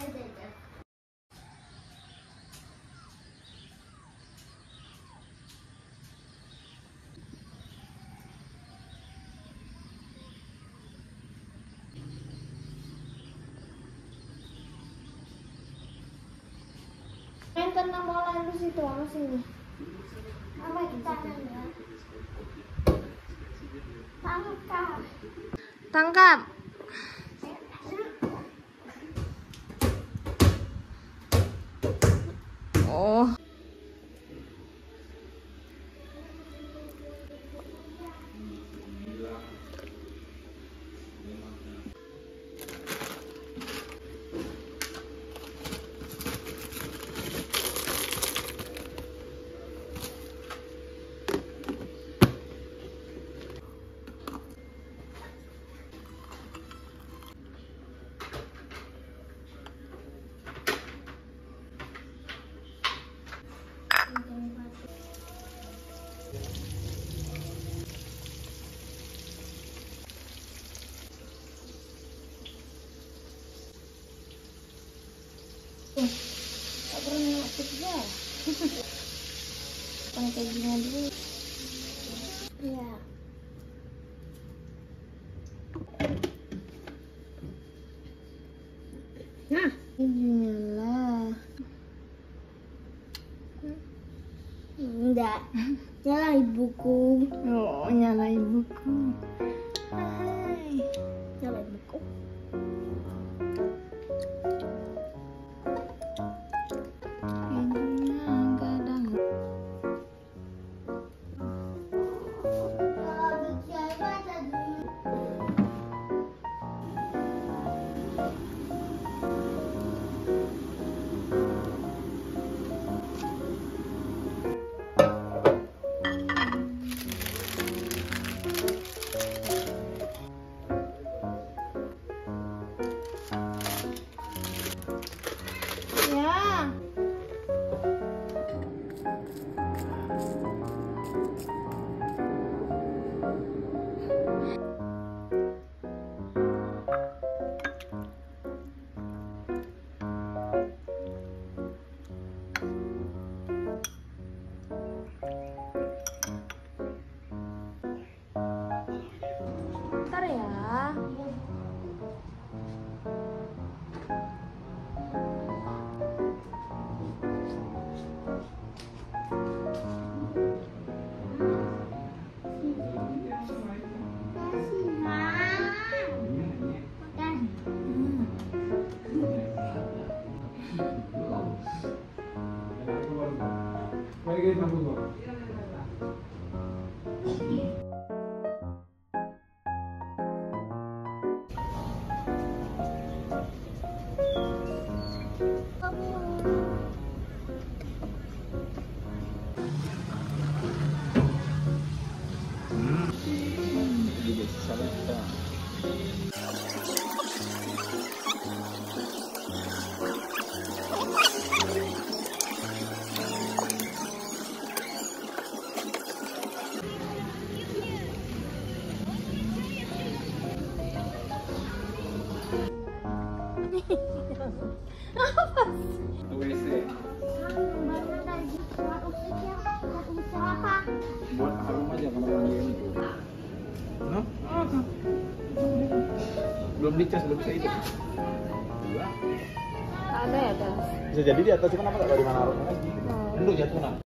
Main kena bola di situ, sama sini. Apa kita ya? Tangkap. Tangkap. Oh. Tak pernah aktif ya. Pakai kayak gini dulu. Ya. Nah, ini nyala. Enggak. Nyala ibuku. Oh, nyala ibuku. Hai. Nyala ibuku. Bentar ya. Buat harum aja kalau mandiin itu. Belum dicas, belum bisa itu. Ada ya, Dan? Bisa jadi di atas, cuman apa nggak tahu di mana harumnya lagi. Dulu jatuh nah.